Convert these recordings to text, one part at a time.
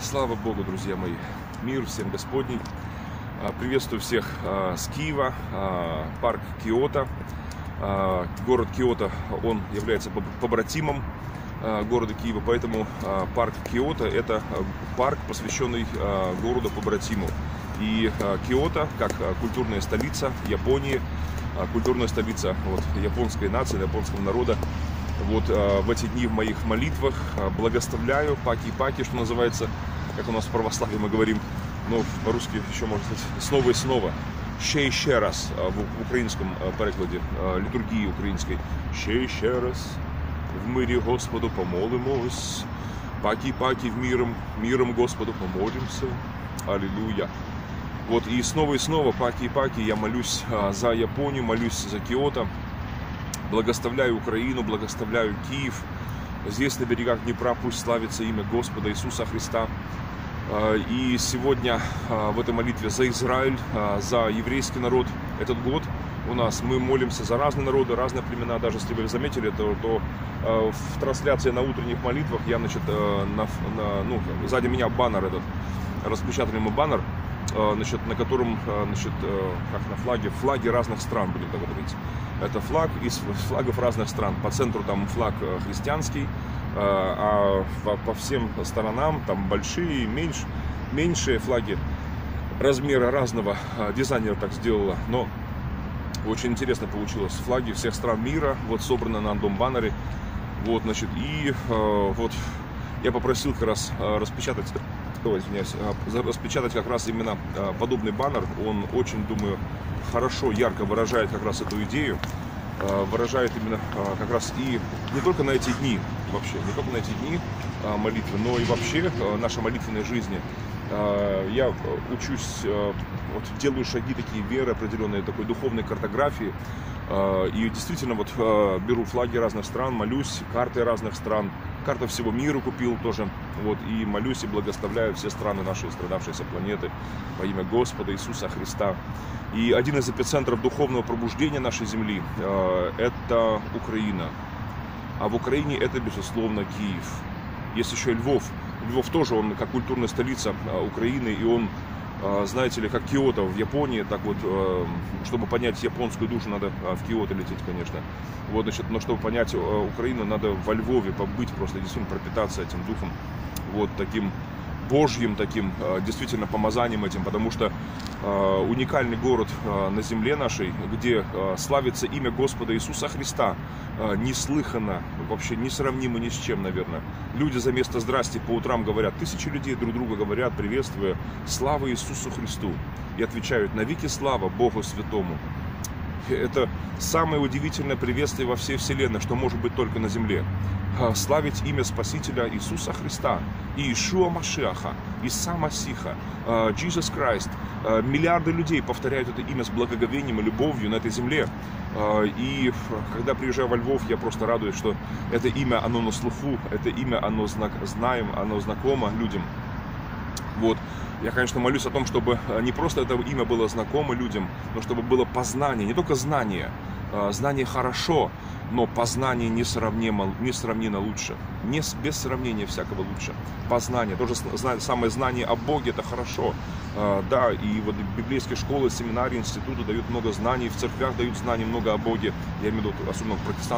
Слава Богу, друзья мои! Мир всем Господний! Приветствую всех с Киева, парк Киото. Город Киото, он является побратимом города Киева, поэтому парк Киото — это парк, посвященный городу-побратиму. И Киото, как культурная столица Японии, культурная столица японской нации, японского народа, в эти дни в моих молитвах благословляю паки-паки, что называется, как у нас в православии мы говорим, но по-русски еще можно сказать снова и снова. Ще раз в украинском перекладе литургии украинской. Ще раз в мире Господу помолимось, паки-паки в миром Господу помолимся. Аллилуйя. И снова паки-паки я молюсь за Японию, молюсь за Киото. Благословляю Украину, благословляю Киев. Здесь, на берегах Днепра, пусть славится имя Господа Иисуса Христа. И сегодня в этой молитве за Израиль, за еврейский народ этот год у нас мы молимся за разные народы, разные племена. Даже если вы заметили, то в трансляции на утренних молитвах я, сзади меня баннер этот, распечатанный баннер, на котором, как на флаги разных стран, будем так говорить. Это флаг из флагов разных стран. По центру там флаг христианский, а по всем сторонам там большие, меньшие флаги размера разного. Дизайнер так сделала, но очень интересно получилось. Флаги всех стран мира собраны на одном баннере. Я попросил как раз распечатать как раз именно подобный баннер. Он очень, думаю, хорошо, ярко выражает как раз эту идею, выражает именно как раз и не только на эти дни вообще, не только на эти дни молитвы, но и вообще нашей молитвенной жизни. Я учусь, делаю шаги такие веры определенные, такой духовной картографии, и действительно беру флаги разных стран, молюсь, карты разных стран, карты всего мира купил тоже, и молюсь и благословляю все страны нашей страдавшейся планеты во имя Господа Иисуса Христа. И один из эпицентров духовного пробуждения нашей земли — это Украина. А в Украине это, безусловно, Киев. Есть еще и Львов. Львов тоже, он как культурная столица Украины, и он, знаете ли, как Киото в Японии, так чтобы понять японскую душу, надо в Киото лететь, конечно. Но чтобы понять Украину, надо во Львове побыть, просто действительно пропитаться этим духом, таким Божьим, таким действительно помазанием этим, потому что уникальный город на земле нашей, где славится имя Господа Иисуса Христа, неслыханно, вообще несравнимо ни с чем, наверное. Люди за место «здрасте» по утрам говорят, тысячи людей друг друга говорят, приветствуя «Слава Иисусу Христу!» и отвечают «Навеки слава Богу Святому!» Это самое удивительное приветствие во всей вселенной, что может быть только на земле. Славить имя Спасителя Иисуса Христа, Иешуа Машиаха, Иса Масиха, Jesus Christ. Миллиарды людей повторяют это имя с благоговением и любовью на этой земле. И когда приезжаю во Львов, я просто радуюсь, что это имя, оно на слуху, это имя, оно знаем, оно знакомо людям. Я, конечно, молюсь о том, чтобы не просто это имя было знакомо людям, но чтобы было познание, не только знание. Знание хорошо, но познание несравненно лучше. Без сравнения всякого лучше. Познание, тоже самое знание о Боге, это хорошо. Да, и библейские школы, семинарии, институты дают много знаний, в церквях дают знаний много о Боге. Я имею в виду, особенно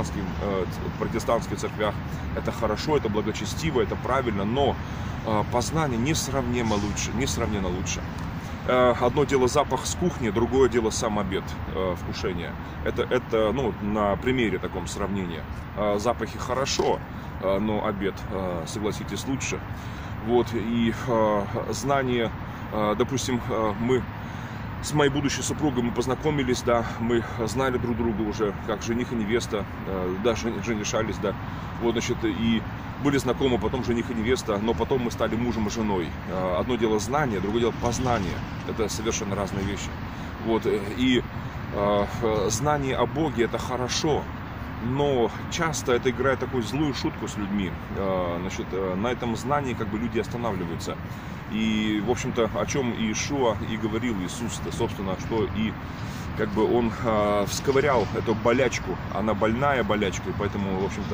в протестантских церквях. Это хорошо, это благочестиво, это правильно, но познание несравненно лучше. Одно дело запах с кухни, другое дело сам обед, вкушение. Это на примере таком сравнения. Запахи хорошо, но обед, согласитесь, лучше. И знание, допустим, мы с моей будущей супругой мы познакомились, да, мы знали друг друга уже, как жених и невеста, даже женишались, да, и были знакомы, потом жених и невеста, но потом мы стали мужем и женой. Одно дело знание, другое дело познание, это совершенно разные вещи. И знание о Боге — это хорошо, но часто это играет такую злую шутку с людьми. На этом знании люди останавливаются. И, в общем-то, о чем Иешуа и говорил Иисус, собственно, что и он всковырял эту болячку, она больная болячка, и поэтому, в общем-то,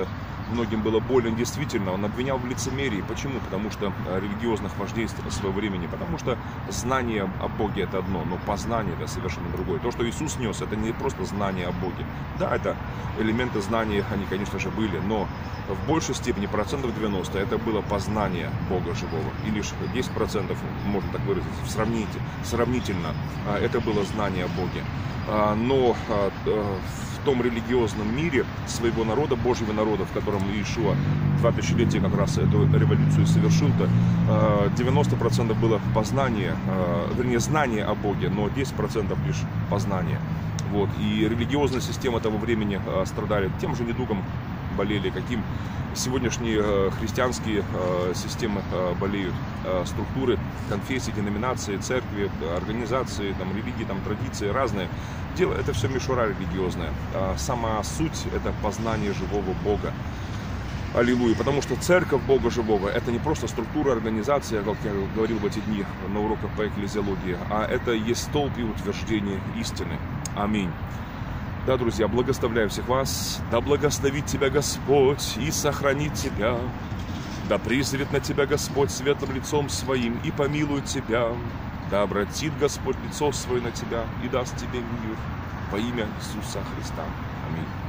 многим было больно, действительно, он обвинял в лицемерии. Почему? Потому что религиозных вождей своего времени, потому что знание о Боге это одно, но познание это совершенно другое. То, что Иисус нес, это не просто знание о Боге. Да, это элементы знания, они, конечно же, были, но в большей степени, 90%, это было познание Бога живого. И лишь 10%, можно так выразиться, сравнительно, это было знание о Боге. Но в том религиозном мире своего народа, Божьего народа, в котором Иешуа 2 тысячелетия как раз эту революцию совершил-то, 90% было познание, вернее, знание о Боге, но 10% лишь познание. Вот. И религиозная система того времени страдали тем же недугом, болели, каким сегодняшние христианские системы болеют, структуры, конфессии, деноминации, церкви, организации, там, религии, там, традиции разные. Дело это все мишура религиозная. Сама суть это познание живого Бога. Аллилуйя. Потому что церковь Бога живого это не просто структура, организация, как я говорил в эти дни на уроках по экклезиологии, а это есть столб и утверждение истины. Аминь. Да, друзья, благословляю всех вас. Да благословит тебя Господь и сохранит тебя. Да призрит на тебя Господь светлым лицом своим и помилует тебя. Да обратит Господь лицо свое на тебя и даст тебе мир во имя Иисуса Христа. Аминь.